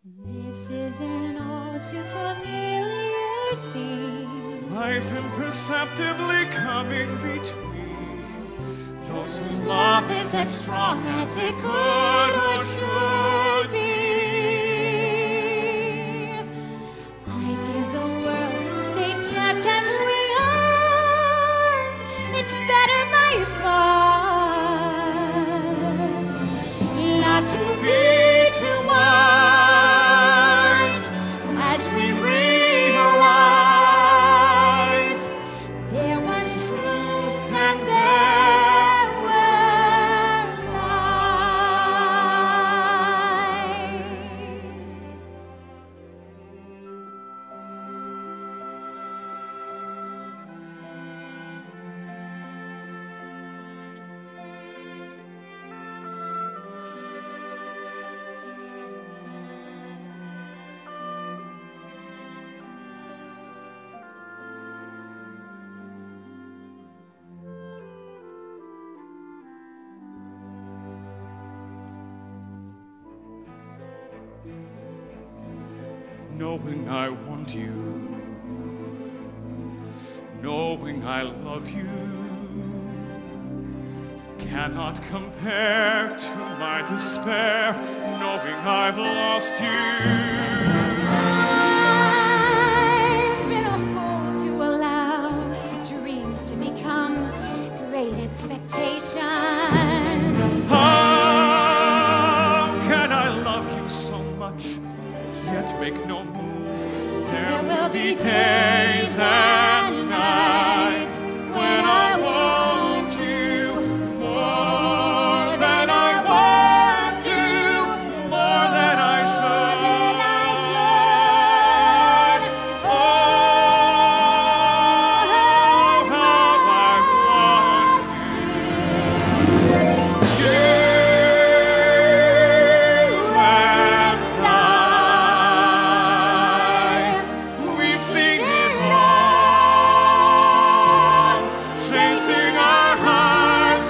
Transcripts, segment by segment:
This is an all too familiar scene. Life imperceptibly coming between those whose love is as strong as it could or should be. I'd give the world to stay just as we are. It's better by far not to be too wise as we realize there was truth and there were lies. Knowing I want you, knowing I love you, cannot compare to my despair, knowing I've lost you. I've been a fool to allow dreams to become great expectations. How can I love you so much, yet make no move? There will be days and nights when I want you more than I want you, more than I should. Oh, how I want you. You and I, we've seen it all, chasing our heart's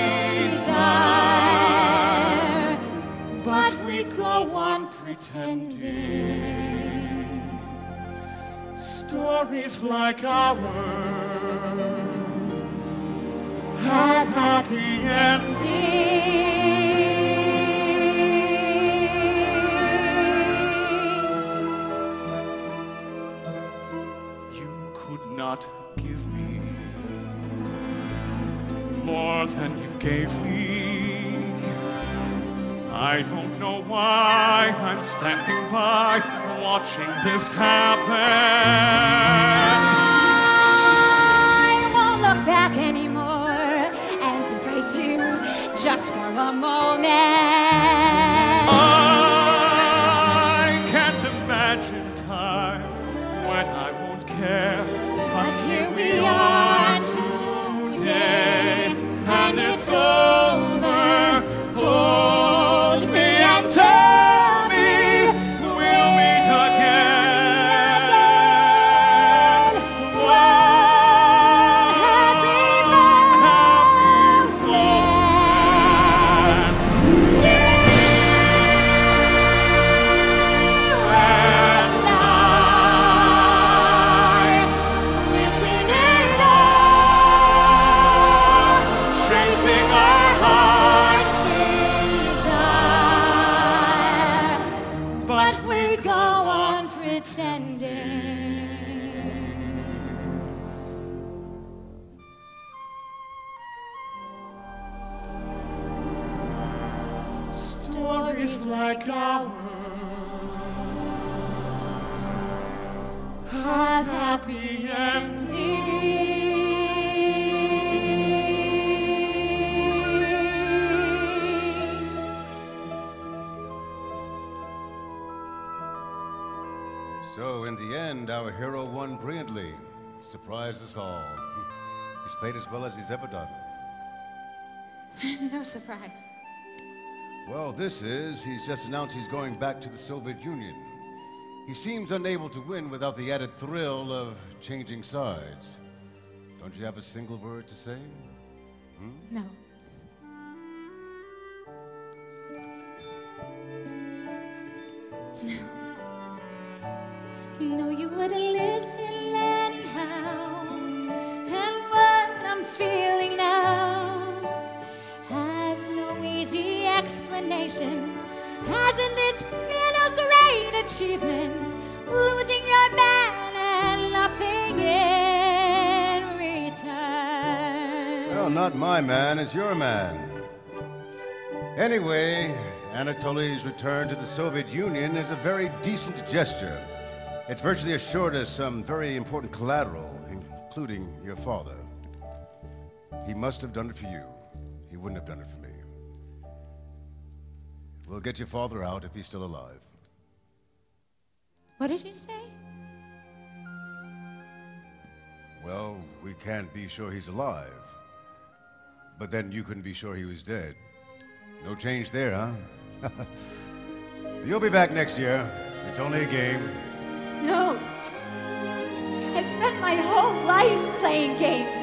desire, but we go on pretending stories like ours have happy endings. You could not give me more than you gave me. I don't know why I'm standing by, watching this happen. I won't look back anymore, and if I do, just for a moment. I can't imagine time when I won't care, but here we are today, and it's over. Hold me and tell me we'll meet again. One happy moment. You and I, we've seen it all, chasing our heart's desire, but we go on pretending. Stories like ours have happy endings. So, in the end, our hero won brilliantly. Surprised us all. He's played as well as he's ever done. No surprise. Well, he's just announced he's going back to the Soviet Union. He seems unable to win without the added thrill of changing sides. Don't you have a single word to say? No. No, you wouldn't listen anyhow. And what I'm feeling now has no easy explanations. Hasn't this been a great achievement? Losing your man and nothing in return. Well, not my man, it's your man. Anyway, Anatoly's return to the Soviet Union is a very decent gesture. It's virtually assured us some very important collateral, including your father. He must have done it for you. He wouldn't have done it for me. We'll get your father out if he's still alive. What did you say? Well, we can't be sure he's alive. But then you couldn't be sure he was dead. No change there, huh? You'll be back next year. It's only a game. No. I've spent my whole life playing games.